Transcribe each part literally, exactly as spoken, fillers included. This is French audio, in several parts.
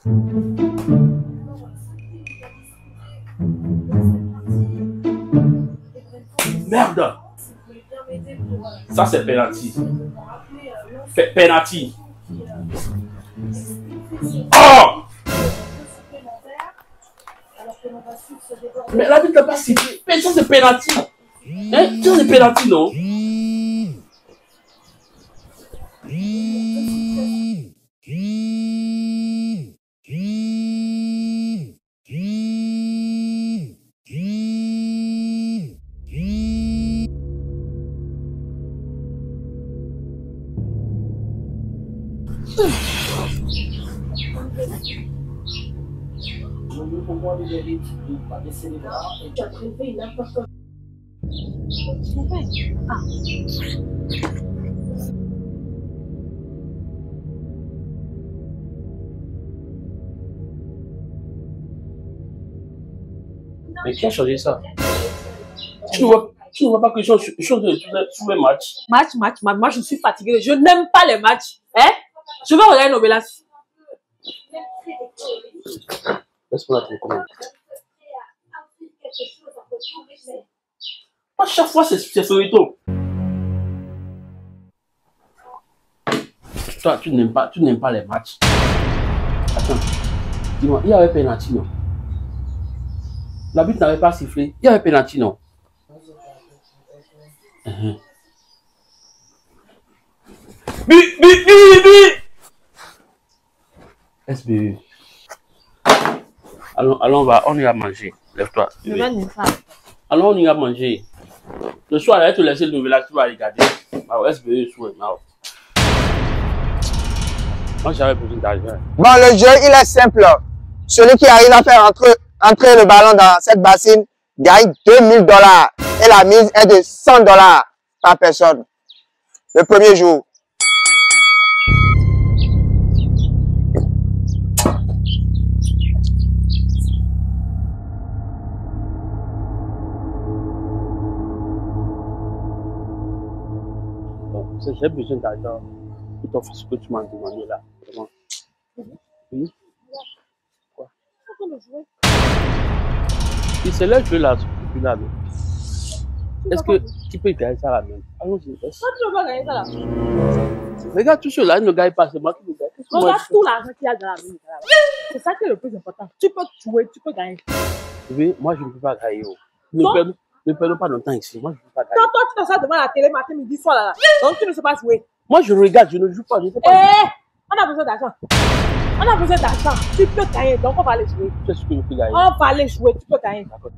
Merde! Ça c'est penalty. Penalty. Oh! Mais l'arbitre n'a pas sifflé. Mais ça c'est penalty. Hein? Ça c'est penalty, non? Mais qui a changé ça? Tu ne vois, tu ne vois pas que je change sur les matchs? Match, match, match. Moi, je suis fatiguée. Je n'aime pas les matchs. Hein? Je vais regarder Novelas. Laisse-moi la télécommande. À chaque fois, c'est Soweto. Toi, tu n'aimes pas, tu n'aimes pas les matchs. Attends, dis-moi, il y avait penalty, non? L'arbitre n'avait pas sifflé. Il y avait penalty, non? Uh-huh. Bi, bi, bi, bi. S B U. Allons, allons, on va, on ira manger. Lève-toi. Allons, on ira manger. Le soir, elle te laisser le Novelas, tu vas regarder. S B U, souhait. Moi, j'avais besoin d'argent. Bon, le jeu, il est simple. Celui qui arrive à faire entrer, entrer le ballon dans cette bassine gagne deux mille dollars. Et la mise est de cent dollars par personne. Le premier jour. J'ai besoin d'argent pour t'offrir ce que tu m'as demandé là. Vraiment. Oui. Quoi? Et c'est là que je là, depuis là. Est-ce que tu peux gagner ça là même? Allons-y. Toi, tu ne peux pas gagner ça là. Regarde tout cela, ils ne gagnent pas, c'est moi qui le gagne. Regarde tout l'argent qu'il y a dans la maison. C'est ça qui est le plus important. Tu peux jouer, tu peux gagner. Oui, moi je ne peux pas gagner. Ne perdons, ne perdons pas notre temps ici. Moi je ne peux pas gagner. Quand toi tu t'assois devant la télé matin, midi, soir là, là, donc tu ne sais pas jouer. Moi je regarde, je ne joue pas, je ne sais pas. Eh, on a besoin d'argent. On a besoin d'argent. Tu peux gagner, donc on va aller jouer. Tu sais ce que je peux gagner? On va aller jouer, tu peux gagner. D'accord.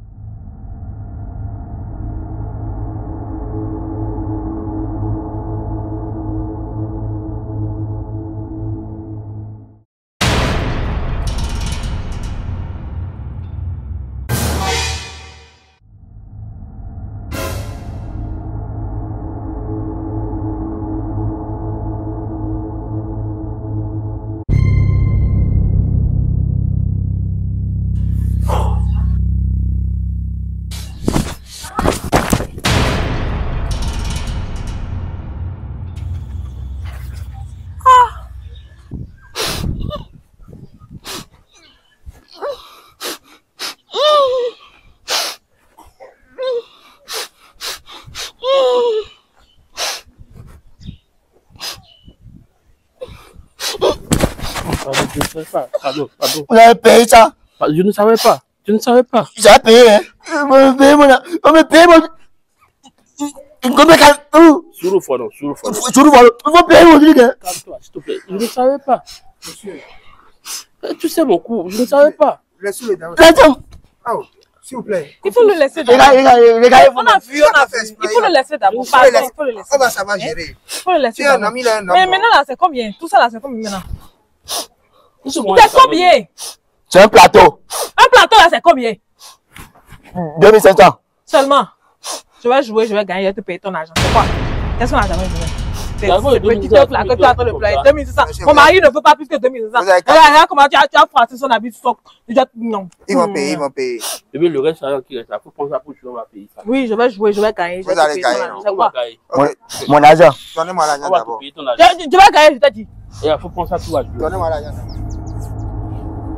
Je ne savais pas. Pardon, pardon. Vous avez payé ça? Je ne savais pas. Je ne savais pas. J'ai payé, hein? On me paye, mon... On me paye, mon... Combien de... Sur le fond, non, sur le fond. Sur le fond, on va payer, mon truc, hein? Calme-toi, s'il te plaît. Je ne savais pas. Monsieur. Tu sais mon coup, je ne savais pas. Laissez-le dans le... Oh, s'il vous plaît. Il faut le laisser d'abord. Les gars, les gars, on a vu, on a vu. Il faut le laisser d'abord. Il faut le laisser. On va savoir gérer. Il faut le laisser d'abord. Mais maintenant, là, c'est combien? Tout ça, là, c'est combien maintenant? C'est combien? C'est un plateau. Un plateau, là, c'est combien? deux mille cinq cents. Seulement. Je vais jouer, je vais gagner, je vais te payer ton argent. C'est quoi? Qu'est-ce qu'on a jamais joué? C'est petit truc là que tu es en train de plaire. deux mille cinq cents. Mon mari ne veut pas plus que deux mille cinq cents. Regarde comment tu as, tu as froissé son habit. Non. Ils vont payer, ils vont payer. Et bien le reste, qui reste là, il faut prendre ça pour tu vas payer ça. Oui, je vais jouer, je vais gagner. Vous allez gagner. C'est quoi? Mon argent. Donnez-moi l'argent d'abord. Je vais gagner, je t'ai dit. Il faut prendre ça, tu vas jouer. Donnez-moi l'argent.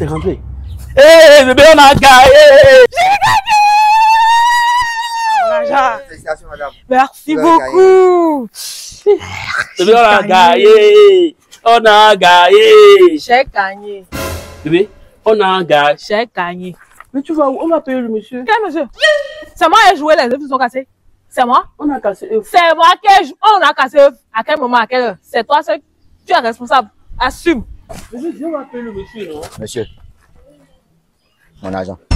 C'est rentré. Hé, hey, bébé, on a gagné. J'ai gagné. Félicitations, madame. Merci beaucoup. Bébé, on a gagné. On a gagné. J'ai gagné. Bébé, on a gagné. J'ai gagné. Mais tu vas où? On va payer le monsieur. Quel monsieur? C'est moi qui ai joué, les œufs sont cassés. C'est moi? On a cassé œufs. C'est moi qui ai joué. On a cassé œufs. À quel moment? À quelle heure? C'est toi, seul. Tu es responsable. Assume. Monsieur, on va payer le monsieur, non? Monsieur, mon argent.